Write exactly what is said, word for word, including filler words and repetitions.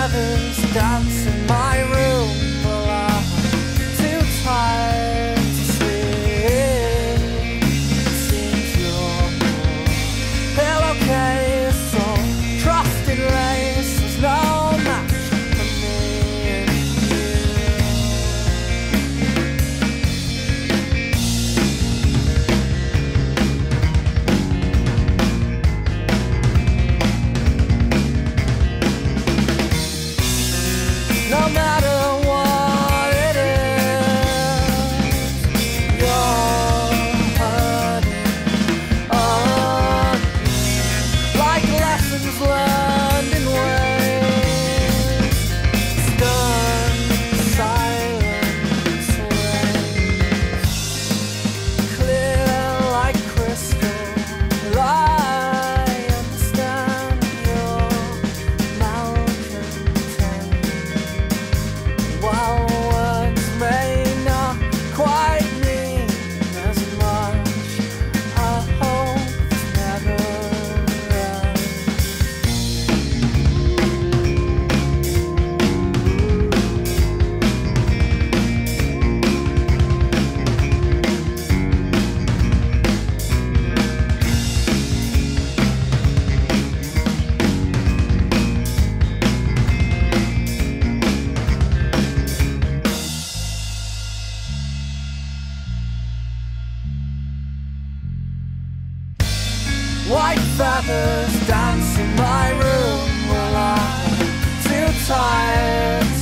feathers dance in my room, but I'm too tired to sleep. It seems your pillowcase or trusted lace is no match for me and no matter what it is, you're hurting on me, like lessons learned in ways. Stern silence reigns, clear like crystal. I understand your malcontent. While words may not quite mean as much, I hope it's never ends. White feathers dance in my room, well, I'm too tired